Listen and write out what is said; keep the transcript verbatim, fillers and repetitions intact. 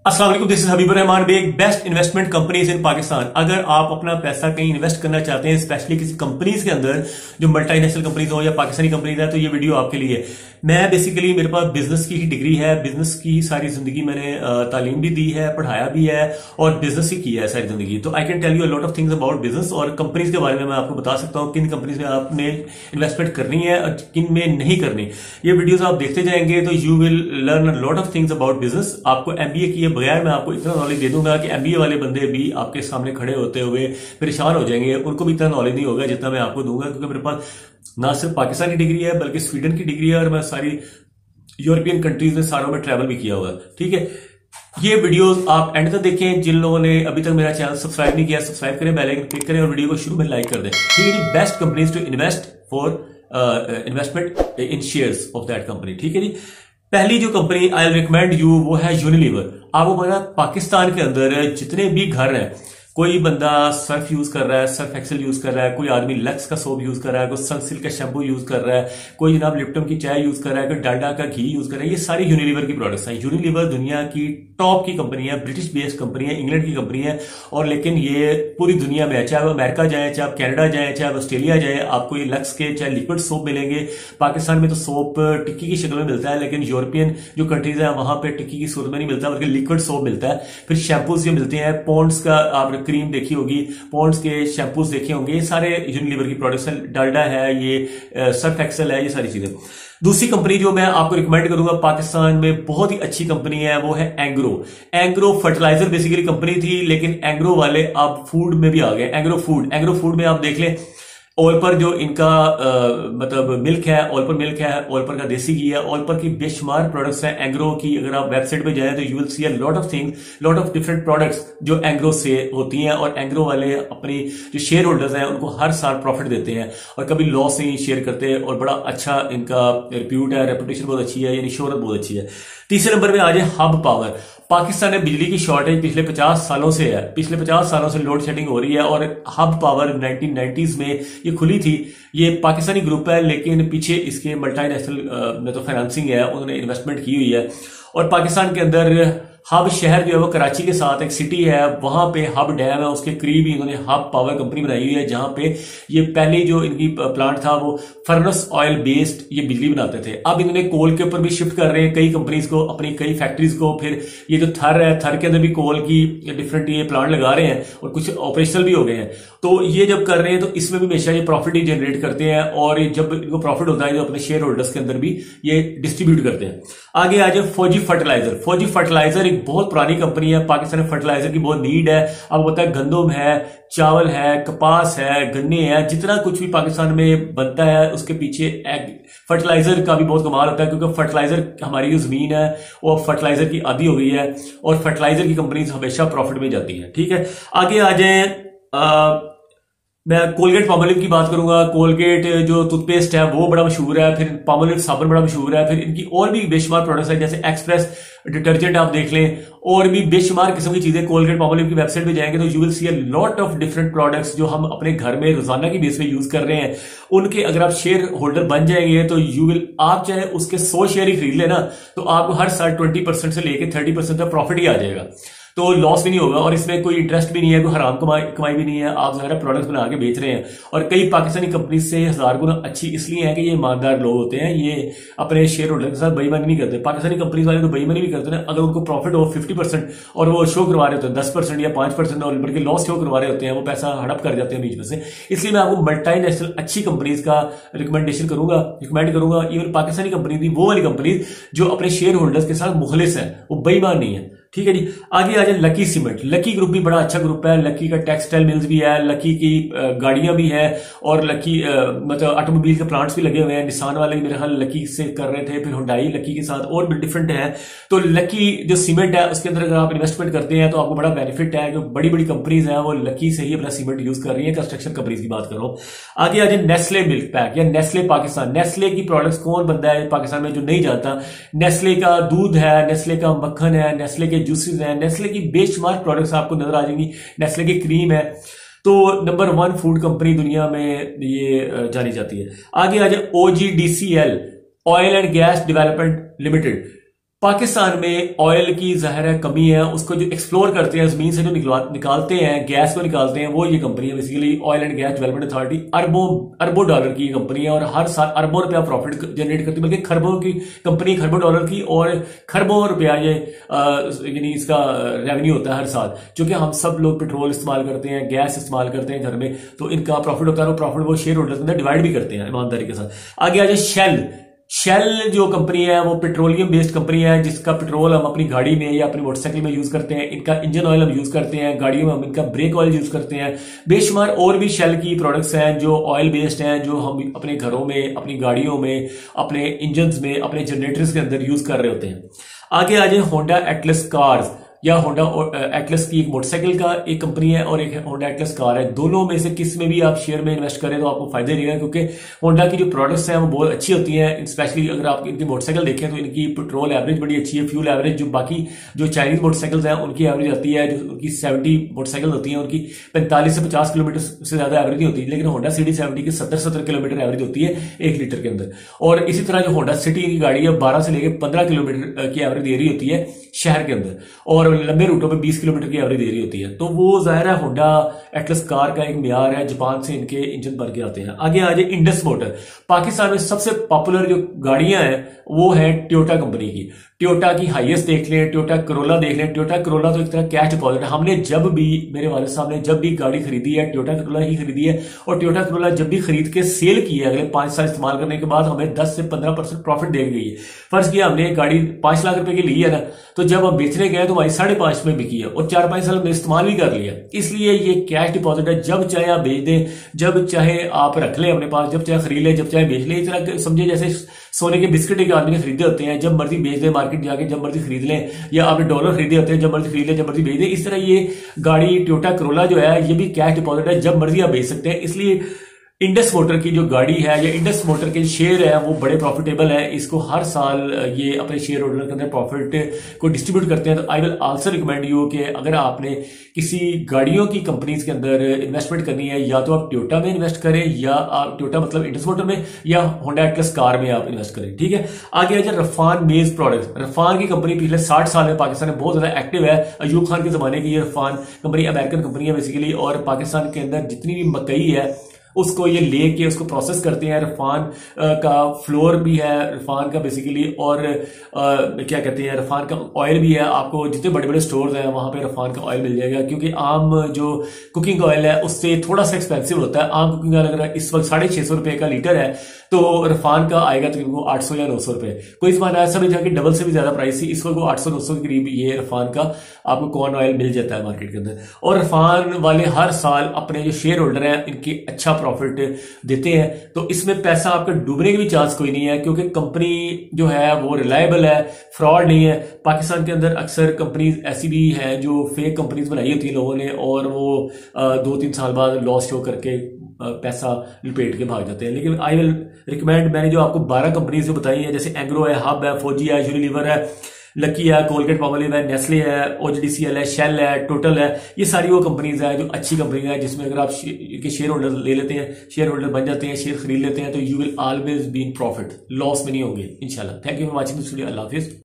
अस्सलाम वालेकुम, this is Habibur Rahman Baig. Best investment companies in Pakistan. अगर आप अपना पैसा कहीं इन्वेस्ट करना चाहते हैं, स्पेशली किसी कंपनीज के अंदर जो मल्टीनेशनल कंपनीज हो या पाकिस्तानी कंपनीज है, तो ये वीडियो आपके लिए है। मैं बेसिकली, मेरे पास बिजनेस की ही डिग्री है, बिजनेस की सारी जिंदगी मैंने तालीम भी दी है, पढ़ाया भी है और बिजनेस ही किया है सारी जिंदगी। तो I can tell you a lot of things about business और कंपनीज के बारे में मैं आपको बता सकता हूँ किन कंपनीज में आपने इन्वेस्टमेंट करनी है और किन में नहीं करनी। ये वीडियोस आप देखते जाएंगे तो you will learn a lot of things about business. आपको एमबीए किए बगैर मैं आपको इतना नॉलेज दे दूंगा कि एमबीए वाले बंदे भी आपके सामने खड़े होते हुए परेशान हो जाएंगे, उनको भी इतना नॉलेज नहीं होगा जितना मैं आपको दूंगा, क्योंकि मेरे पास ना सिर्फ पाकिस्तानी डिग्री है बल्कि स्वीडन की डिग्री है और मैं सारी यूरोपियन कंट्रीज में सारों में ट्रैवल भी किया हुआ है। ठीक है, ये वीडियोस आप एंड तक देखें। जिन लोगों ने अभी तक मेरा चैनल सब्सक्राइब नहीं किया, सब्सक्राइब करें, बेल आइकन क्लिक करें और वीडियो को शुरू में लाइक कर दें। ठीक है ji, best companies to invest for investment in shares of that company. ठीक है जी, पहली जो company I will recommend you वो है यूनिलीवर। आपको पता पाकिस्तान के अंदर जितने भी घर हैं, कोई बंदा सर्फ यूज कर रहा है, सर्फ एक्सेल यूज कर रहा है, कोई आदमी लक्स का सोप यूज कर रहा है, कोई सनसिल्क का शैम्पू यूज कर रहा है, कोई जनाब लिप्टन की चाय यूज कर रहा है, कोई डालडा का घी यूज कर रहा है। ये सारी यूनिलीवर की प्रोडक्ट्स हैं। यूनिलीवर दुनिया की टॉप की कंपनी है, ब्रिटिश बेस्ड कंपनी है, इंग्लैंड की कंपनी है और लेकिन ये पूरी दुनिया में है। चाहे आप अमेरिका जाए, चाहे आप कनाडा जाए, चाहे आप ऑस्ट्रेलिया जाए, आपको ये लक्स के चाहे लिक्विड सोप मिलेंगे। पाकिस्तान में तो सोप टिक्की की शक्ल में मिलता है, लेकिन यूरोपियन जो कंट्रीज है वहां पे टिक्की की सूरत में नहीं मिलता बल्कि लिक्विड सोप मिलता है। फिर शैम्पूज जो मिलते हैं, पॉन्ड्स का आपने क्रीम देखी होगी, पॉन्ड्स के शैम्पूज देखे होंगे, ये सारे यूनिलीवर की प्रोडक्ट्स हैं। डालडा है, ये सर्फ एक्सेल है, ये सारी चीजें। दूसरी कंपनी जो मैं आपको रिकमेंड करूंगा पाकिस्तान में बहुत ही अच्छी कंपनी है वो है Engro. Engro fertilizer basically company थी, लेकिन एंग्रो वाले अब फूड में भी आ गए। एंग्रो फूड एंग्रो फूड में आप देख लें, ओलपर जो इनका आ, मतलब मिल्क है, ओलपर मिल्क है, ओलपर का देसी घी है, ओलपर की बेशुमार प्रोडक्ट्स हैं एंग्रो की। अगर आप वेबसाइट पे जाएं तो you will see a lot of things, lot of different products जो एंग्रो से होती हैं और एंग्रो वाले अपनी जो शेयर होल्डर्स हैं उनको हर साल प्रॉफिट देते हैं और कभी लॉस नहीं शेयर करते और बड़ा अच्छा इनका रिप्यूट है, रेपुटेशन बहुत अच्छी है, यानी शोहरत बहुत अच्छी है। तीसरे नंबर पे आ जाए हब पावर। पाकिस्तान में बिजली की शॉर्टेज पिछले पचास सालों से है, पिछले पचास सालों से लोड शेडिंग हो रही है और हब पावर नाइनटीन नाइंटीज़ में ये खुली थी। ये पाकिस्तानी ग्रुप है लेकिन पीछे इसके मल्टीनेशनल में तो फाइनेंसिंग है, उन्होंने इन्वेस्टमेंट की हुई है और पाकिस्तान के अंदर हब शहर जो है वो कराची के साथ एक सिटी है, वहां पे हब डैम है, उसके करीब ही इन्होंने हब पावर कंपनी बनाई हुई है, जहां पे ये पहले जो इनकी प्लांट था वो फर्नेस ऑयल बेस्ड ये बिजली बनाते थे। अब इन्होंने कोल के ऊपर भी शिफ्ट कर रहे हैं कई कंपनीज को, अपनी कई फैक्ट्रीज को। फिर ये जो थर है, थर के अंदर भी कोल की डिफरेंट ये प्लांट लगा रहे हैं और कुछ ऑपरेशनल भी हो गए हैं। तो ये जब कर रहे हैं तो इसमें भी हमेशा ये प्रॉफिट ही जनरेट करते हैं और जब इनको प्रॉफिट होता है तो अपने शेयर होल्डर्स के अंदर भी ये डिस्ट्रीब्यूट करते हैं। आगे आ जाए फौजी फर्टिलाइजर। फौजी फर्टिलाइजर एक बहुत पुरानी कंपनी है, पाकिस्तान में फर्टिलाइजर की बहुत नीड है। आपको पता है गंदम है, चावल है, कपास है, गन्ने हैं, जितना कुछ भी पाकिस्तान में बनता है उसके पीछे एग फर्टिलाइजर का भी बहुत कमाल होता है, क्योंकि फर्टिलाइजर हमारी जो जमीन है वो फर्टिलाइजर की आदी हो गई है और फर्टिलाइजर की कंपनीज हमेशा प्रॉफिट में जाती है। ठीक है, आगे आ जाए, मैं कोलगेट पामोलिव की बात करूंगा। कोलगेट जो टूथपेस्ट है वो बड़ा मशहूर है, फिर पामोलिव साबुन बड़ा मशहूर है, फिर इनकी और भी बेशुमार प्रोडक्ट्स हैं जैसे एक्सप्रेस डिटर्जेंट आप देख लें और भी बेशुमार किस्म की चीजें। कोलगेट पामोलिव की वेबसाइट पे जाएंगे तो you will see a lot of different products जो हम अपने घर में रोजाना की बेस पे यूज कर रहे हैं। उनके अगर आप शेयर होल्डर बन जाएंगे तो यू विल, आप चाहे उसके सौ शेयर ही खरीद लेना तो आपको हर साल ट्वेंटी परसेंट से लेकर थर्टी परसेंट तक प्रॉफिट ही आ जाएगा, तो लॉस भी नहीं होगा और इसमें कोई इंटरेस्ट भी नहीं है, कोई हराम कमाई कमाई भी नहीं है। आप ज़ाहिर प्रोडक्ट्स बना के बेच रहे हैं और कई पाकिस्तानी कंपनी से हजार गुना अच्छी इसलिए है कि ये ईमानदार लोग होते हैं, ये अपने शेयर होल्डर के साथ बेईमानी नहीं करते। पाकिस्तानी कंपनीज वाले तो बेईमानी भी करते हैं, अगर उनको प्रॉफिट हो फिफ्टी परसेंट और वो शो करवा रहे होते हैं दस परसेंट या पांच परसेंट और बल्कि लॉस शो करवा रहे होते हैं, वो पैसा हड़प कर जाते हैं बीच में से। इसलिए मैं आपको मल्टीनेशनल अच्छी कंपनीज का रिकमेंडेशन करूंगा, रिकमेंड करूंगा। इवन पाकिस्तानी कंपनी थी वो वाली कंपनीज जो अपने शेयर होल्डर्स के साथ मुखलिस है, वो बेईमान नहीं है। ठीक है जी, आगे आ जाए लकी सीमेंट। लकी ग्रुप भी बड़ा अच्छा ग्रुप है, लकी का टेक्सटाइल मिल्स भी है, लकी की गाड़ियां भी है और लकी मतलब ऑटोमोबाइल के प्लांट्स भी लगे हुए हैं। निसान वाले मेरे ख्याल लकी से कर रहे थे, फिर हुंडई लकी के साथ और भी डिफरेंट है। तो लकी जो सीमेंट है उसके अंदर अगर आप इन्वेस्टमेंट करते हैं तो आपको बड़ा बेनिफिट है, जो बड़ी बड़ी कंपनीज हैं वो लकी से ही अपना सीमेंट यूज कर रही है। कंस्ट्रक्शन कंपनीज की बात करो। आगे आ जाए नेस्ले मिल्क पैक या नेस्ले पाकिस्तान। नेस्ले की प्रोडक्ट्स कौन बनता है पाकिस्तान में जो नहीं जानता? नेस्ले का दूध है, नेस्ले का मक्खन है, नेस्ले के जूसेस हैं, नेस्ले की बेशुमार प्रोडक्ट्स आपको नजर आ जाएंगी, नेस्ले की क्रीम है। तो नंबर वन फूड कंपनी दुनिया में ये जानी जाती है। आगे आ जाए OGDCL, oil and gas development limited. Pakistan में ऑयल की ज़ाहिर है कमी है, उसको जो एक्सप्लोर करते हैं, जमीन से जो निकालते हैं, गैस को निकालते हैं, वो ये कंपनी है basically oil and gas development authority. अरबों अरबों डॉलर की कंपनी है और हर साल अरबों रुपया प्रॉफिट जनरेट करती है, बल्कि खरबों की कंपनी, खरबों डॉलर की और खरबों रुपया ये यानी इसका रेवेन्यू होता है हर साल। चूंकि हम सब लोग पेट्रोल इस्तेमाल करते हैं, गैस इस्तेमाल करते हैं घर में, तो इनका प्रॉफिट होता है और प्रॉफिट वो शेयर होल्डर्स के अंदर डिवाइड भी करते हैं ईमानदारी के साथ। आगे आ जाए शेल। शेल जो कंपनी है वो पेट्रोलियम बेस्ड कंपनी है, जिसका पेट्रोल हम अपनी गाड़ी में या अपनी मोटरसाइकिल में यूज करते हैं। इनका इंजन ऑयल हम यूज करते हैं, गाड़ियों में हम इनका ब्रेक ऑयल यूज करते हैं। बेशुमार और भी शेल की प्रोडक्ट्स हैं जो ऑयल बेस्ड हैं, जो हम अपने घरों में, अपनी गाड़ियों में, अपने इंजन में, अपने जनरेटर्स के अंदर यूज कर रहे होते हैं। आगे आ जाए होंडा एटलस कार्स या होंडा एटलस की एक मोटरसाइकिल का एक कंपनी है और एक होंडा एटलस कार है। दोनों में से किस में भी आप शेयर में इन्वेस्ट करें तो आपको फायदा रहेगा, क्योंकि होंडा की जो प्रोडक्ट्स हैं वो बहुत अच्छी होती हैं। स्पेशली अगर आप इनकी मोटरसाइकिल देखें तो इनकी पेट्रोल एवरेज बड़ी अच्छी है, फ्यूल एवरेज जो बाकी जो चाइनीज मोटरसाइकिल्स हैं उनकी एवरेज आती है, जो उनकी सेवेंटी मोटरसाइकिल होती है उनकी पैंतालीस से पचास किलोमीटर से ज्यादा एवरेज नहीं होती, लेकिन होंडा सिटी सेवेंटी की सत्तर सत्तर किलोमीटर एवरेज होती है एक लीटर के अंदर। और इसी तरह जो होंडा सिटी की गाड़ी है बारह से लेकर पंद्रह किलोमीटर की एवरेज दे रही होती है शहर के अंदर, और लंबे रूटों पर बीस किलोमीटर की एवरेज दे रही होती है। तो वो जाहिर है होंडा एटलस कार का एक म्यार है, जापान से इनके इंजन बन के आते हैं। आगे आ जाए इंडस मोटर। पाकिस्तान में सबसे पॉपुलर जो गाड़ियां हैं वो है टोयोटा कंपनी की। टोयोटा की हाईएस्ट देख लें, टोयोटा करोला देख लें। टोयोटा करोला तो एक तरह कैश डिपॉजिट है। हमने जब भी, मेरे वाले साहब ने जब भी गाड़ी खरीदी है टोयोटा करोला ही खरीदी है, और टोयोटा करोला जब भी खरीद के सेल की है अगले पांच साल इस्तेमाल करने के बाद हमें दस से पंद्रह परसेंट प्रॉफिट दे गई है। फर्ज किया हमने गाड़ी पांच लाख रुपए की ली है ना, तो जब हम बेचने गए तो हमारी साढ़े पांच में बिकी है और चार पांच साल हमने इस्तेमाल भी कर लिया। इसलिए ये कैश डिपॉजिट है, जब चाहे आप बेच दें, जब चाहे आप रख लें अपने पास, जब चाहे खरीद लें, जब चाहे बेच लें। इस तरह समझे जैसे सोने के बिस्किट एक आदमी ने खरीदे होते हैं, जब मर्जी बेच दें मार्केट जाके, जब मर्जी खरीद लें, या आपने डॉलर खरीदे होते हैं, जब मर्जी खरीद लें, जब मर्जी बेच दें। इस तरह ये गाड़ी टोयोटा करोला जो है ये भी कैश डिपॉजिट है, जब मर्जी आप बेच सकते हैं। इसलिए इंडस मोटर की जो गाड़ी है या इंडस मोटर के शेयर है वो बड़े प्रॉफिटेबल है। इसको हर साल ये अपने शेयर होल्डर के अंदर प्रॉफिट को डिस्ट्रीब्यूट करते हैं। तो I will also recommend you कि अगर आपने किसी गाड़ियों की कंपनीज के अंदर इन्वेस्टमेंट करनी है, या तो आप टोयोटा में इन्वेस्ट करें, या आप टोयोटा मतलब इंडस मोटर में, या होंडा एटलस कार में आप इन्वेस्ट करें। ठीक है। आगे आ जाए रफान मेज प्रोडक्ट्स। रफान की कंपनी पिछले साठ साल में पाकिस्तान में बहुत ज्यादा एक्टिव है। अयूब खान के जमाने की ये रफान कंपनी अमेरिकन कंपनी है बेसिकली, और पाकिस्तान के अंदर जितनी भी मकई है उसको ये लेके उसको प्रोसेस करते हैं। रफान का फ्लोर भी है रफान का बेसिकली, और आ, क्या कहते हैं रफान का ऑयल भी है। आपको जितने बड़े बड़े स्टोर्स हैं वहां पे रफान का ऑयल मिल जाएगा, क्योंकि आम जो कुकिंग ऑयल है उससे थोड़ा सा एक्सपेंसिव होता है। आम कुकिंग ऑयल अगर इस वक्त साढ़े छह सौ रुपए का लीटर है तो रफान का आएगा तकरीबन आठ सौ या नौ सौ रुपए। कोई जमाना ऐसा भी था कि डबल से भी ज्यादा प्राइस थी, इस वक्त वो आठ सौ नौ सौ के करीब ये रफान का आपको कॉर्न ऑयल मिल जाता है मार्केट के अंदर। और रफान वाले हर साल अपने जो शेयर होल्डर हैं इनकी अच्छा प्रॉफिट देते हैं, तो इसमें पैसा आपका डूबने की भी चांस कोई नहीं है, क्योंकि कंपनी जो है वो रिलायबल है, फ्रॉड नहीं है। पाकिस्तान के अंदर अक्सर कंपनीज ऐसी भी हैं जो फेक कंपनीज बनाई होती है लोगों ने, और वो दो तीन साल बाद लॉस शो करके पैसा लपेट के भाग जाते हैं। लेकिन आई विल रिकमेंड, मैंने जो आपको बारह कंपनीज जो बताई है, जैसे एंग्रो है, हब है, फौजी है, यूनिलीवर है, लकी है, कोलगेट पामोलिव है, नेस्ले है, ओजीडीसीएल है, शेल है, टोटल है। ये सारी वो कंपनीज है जो अच्छी कंपनी है, जिसमें अगर आप इनके शेयर होल्डर ले लेते हैं, शेयर होल्डर बन जाते हैं, शेयर खरीद लेते हैं, तो you will always be in profit, loss में नहीं होंगे इंशाल्लाह। Thank you for watching this video. अल्लाह हाफिज।